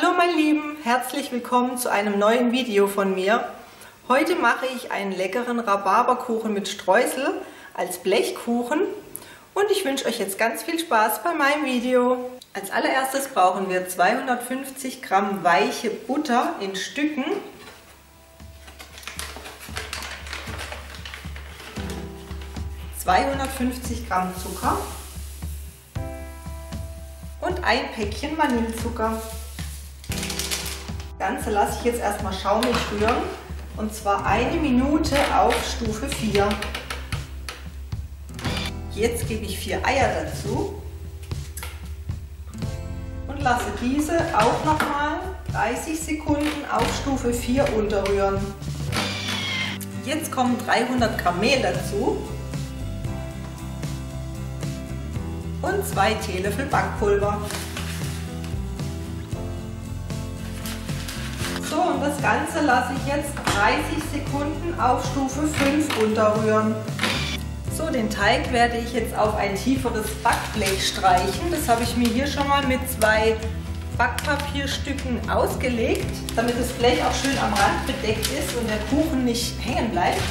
Hallo meine Lieben, herzlich willkommen zu einem neuen Video von mir. Heute mache ich einen leckeren Rhabarberkuchen mit Streusel als Blechkuchen und ich wünsche euch jetzt ganz viel Spaß bei meinem Video. Als allererstes brauchen wir 250 Gramm weiche Butter in Stücken, 250 Gramm Zucker und ein Päckchen Vanillezucker. Das Ganze lasse ich jetzt erstmal schaumig rühren und zwar 1 Minute auf Stufe 4. Jetzt gebe ich 4 Eier dazu und lasse diese auch nochmal 30 Sekunden auf Stufe 4 unterrühren. Jetzt kommen 300 Gramm Mehl dazu und 2 Teelöffel Backpulver. So, und das Ganze lasse ich jetzt 30 Sekunden auf Stufe 5 unterrühren. So, den Teig werde ich jetzt auf ein tieferes Backblech streichen. Das habe ich mir hier schon mal mit 2 Backpapierstücken ausgelegt, damit das Blech auch schön am Rand bedeckt ist und der Kuchen nicht hängen bleibt.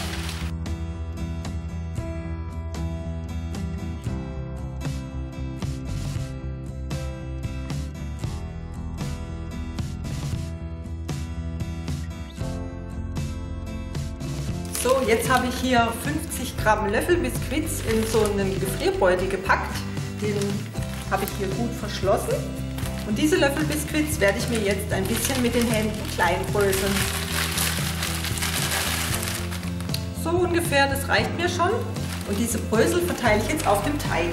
So, jetzt habe ich hier 50 Gramm Löffelbiskuits in so einen Gefrierbeutel gepackt. Den habe ich hier gut verschlossen. Und diese Löffelbiskuits werde ich mir jetzt ein bisschen mit den Händen klein bröseln. So ungefähr, das reicht mir schon. Und diese Brösel verteile ich jetzt auf dem Teig.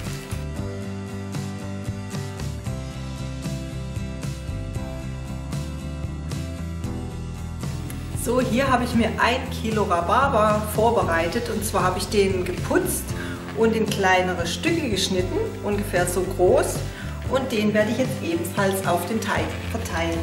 So, hier habe ich mir 1 Kilo Rhabarber vorbereitet und zwar habe ich den geputzt und in kleinere Stücke geschnitten, ungefähr so groß, und den werde ich jetzt ebenfalls auf den Teig verteilen.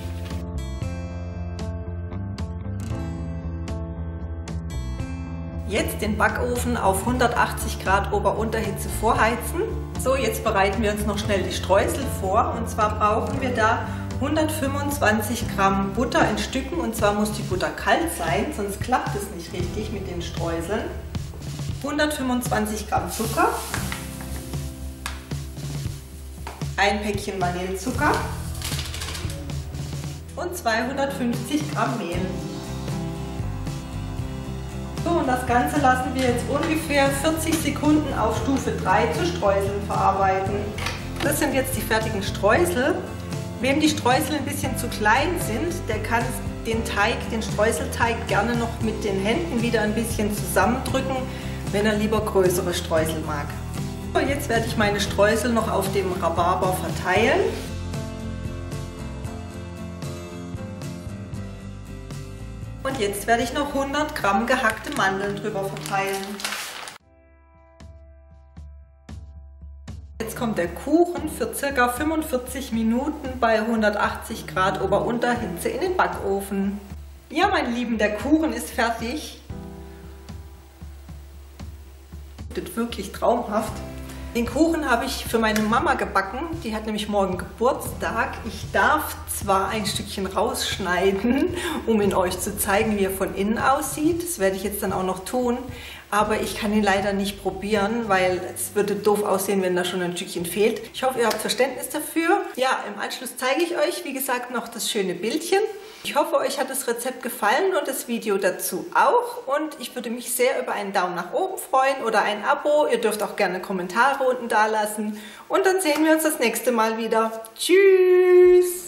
Jetzt den Backofen auf 180 Grad Ober-Unterhitze vorheizen. So, jetzt bereiten wir uns noch schnell die Streusel vor und zwar brauchen wir da 125 Gramm Butter in Stücken und zwar muss die Butter kalt sein, sonst klappt es nicht richtig mit den Streuseln. 125 Gramm Zucker, ein Päckchen Vanillezucker und 250 Gramm Mehl. So, und das Ganze lassen wir jetzt ungefähr 40 Sekunden auf Stufe 3 zu Streuseln verarbeiten. Das sind jetzt die fertigen Streusel. Wem die Streusel ein bisschen zu klein sind, der kann den Streuselteig gerne noch mit den Händen wieder ein bisschen zusammendrücken, wenn er lieber größere Streusel mag. So, jetzt werde ich meine Streusel noch auf dem Rhabarber verteilen. Und jetzt werde ich noch 100 Gramm gehackte Mandeln drüber verteilen. Jetzt kommt der Kuchen für ca. 45 Minuten bei 180 Grad Ober-Unterhitze in den Backofen. Ja, meine Lieben, der Kuchen ist fertig. Das ist wirklich traumhaft. Den Kuchen habe ich für meine Mama gebacken. Die hat nämlich morgen Geburtstag. Ich darf zwar ein Stückchen rausschneiden, um ihn euch zu zeigen, wie er von innen aussieht. Das werde ich jetzt dann auch noch tun. Aber ich kann ihn leider nicht probieren, weil es würde doof aussehen, wenn da schon ein Stückchen fehlt. Ich hoffe, ihr habt Verständnis dafür. Ja, im Anschluss zeige ich euch, wie gesagt, noch das schöne Bildchen. Ich hoffe, euch hat das Rezept gefallen und das Video dazu auch. Und ich würde mich sehr über einen Daumen nach oben freuen oder ein Abo. Ihr dürft auch gerne Kommentare unten da lassen. Und dann sehen wir uns das nächste Mal wieder. Tschüss!